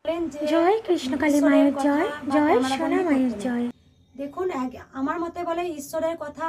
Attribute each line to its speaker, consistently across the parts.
Speaker 1: জয় কৃষ্ণকালী মায়ের জয়, জয় সোনা মায়ের জয়।
Speaker 2: দেখুন, আমার মতে বলে ঈশ্বরের কথা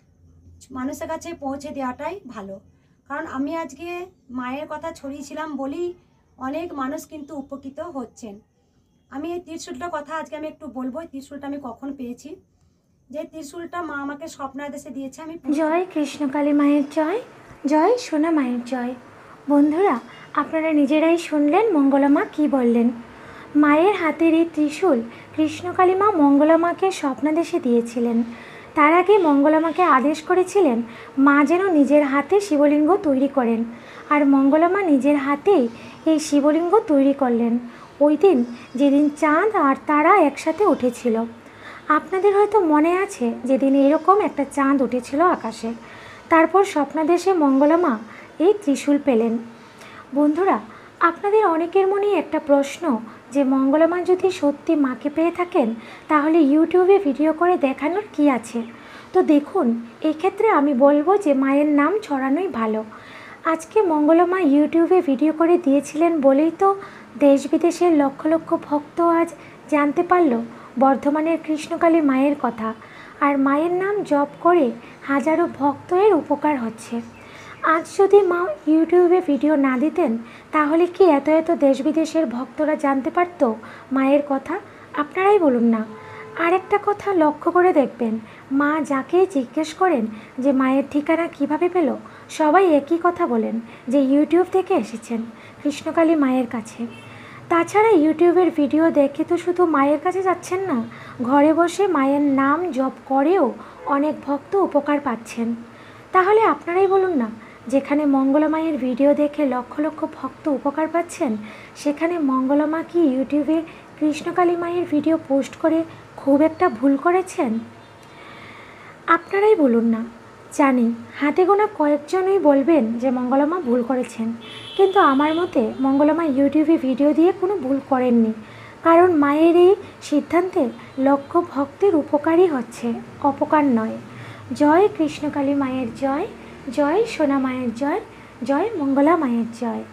Speaker 2: মানুষের কাছে পৌঁছে দেওয়াটাই ভালো। কারণ আমি আজকে মায়ের কথা ছড়িয়েছিলাম বলেই অনেক মানুষ কিন্তু উপকৃত হচ্ছেন। আমি এই ত্রিশূলটার কথা আজকে আমি একটু বলবো। এই ত্রিশূলটা আমি কখন পেয়েছি, যে ত্রিশূলটা মা আমাকে স্বপ্নাদেশে দিয়েছে। আমি
Speaker 1: জয় কৃষ্ণকালী মায়ের জয়, জয় সোনা মায়ের জয়। বন্ধুরা, আপনারা নিজেরাই শুনলেন মঙ্গলা মা কী বললেন। মায়ের হাতের এই ত্রিশূল কৃষ্ণকালী মা মঙ্গলা মাকে স্বপ্নাদেশে দিয়েছিলেন। তার আগে মঙ্গলা মাকে আদেশ করেছিলেন মা যেন নিজের হাতে শিবলিঙ্গ তৈরি করেন, আর মঙ্গলা মা নিজের হাতেই এই শিবলিঙ্গ তৈরি করলেন ওই দিন, যেদিন চাঁদ আর তারা একসাথে উঠেছিল। আপনাদের হয়তো মনে আছে যেদিন এরকম একটা চাঁদ উঠেছিল আকাশে। তারপর স্বপ্নাদেশে মঙ্গলা মা এই ত্রিশূল পেলেন। বন্ধুরা, আপনাদের অনেকের মনেই একটা প্রশ্ন যে মঙ্গলা মা যদি সত্যি মাকে পেয়ে থাকেন তাহলে ইউটিউবে ভিডিও করে দেখানোর কি আছে। তো দেখুন, এক্ষেত্রে আমি বলবো যে মায়ের নাম ছড়ানোই ভালো। আজকে মঙ্গলা মা ইউটিউবে ভিডিও করে দিয়েছিলেন বলেই তো দেশ বিদেশের লক্ষ লক্ষ ভক্ত আজ জানতে পারলো বর্ধমানের কৃষ্ণকালী মায়ের কথা, আর মায়ের নাম জপ করে হাজারো ভক্তের উপকার হচ্ছে। আজ যদি মা ইউটিউবে ভিডিও না দিতেন তাহলে কি এত এত দেশ বিদেশের ভক্তরা জানতে পারত মায়ের কথা? আপনারাই বলুন না। আর একটা কথা লক্ষ্য করে দেখবেন, মা যাকে জিজ্ঞেস করেন যে মায়ের ঠিকানা কিভাবে পেল, সবাই একই কথা বলেন যে ইউটিউব থেকে এসেছেন কৃষ্ণকালী মায়ের কাছে। তাছাড়া ইউটিউবের ভিডিও দেখে তো শুধু মায়ের কাছে যাচ্ছেন না, ঘরে বসে মায়ের নাম জপ করেও অনেক ভক্ত উপকার পাচ্ছেন। তাহলে আপনারাই বলুন না, যেখানে মঙ্গলা মায়ের ভিডিও দেখে লক্ষ লক্ষ ভক্ত উপকার পাচ্ছেন, সেখানে মঙ্গলা মা কি ইউটিউবে কৃষ্ণকালী মায়ের ভিডিও পোস্ট করে খুব একটা ভুল করেছেন? আপনারাই বলুন না। জানি হাতে গোনা কয়েকজনই বলবেন যে মঙ্গলা মা ভুল করেছেন, কিন্তু আমার মতে মঙ্গলা মা ইউটিউবে ভিডিও দিয়ে কোনো ভুল করেননি। কারণ মায়ের এই সিদ্ধান্তে লক্ষ ভক্তের উপকারই হচ্ছে, অপকার নয়। জয় কৃষ্ণকালী মায়ের জয়, জয় সোনা মায়ের জয়, জয় মঙ্গলা মায়ের জয়।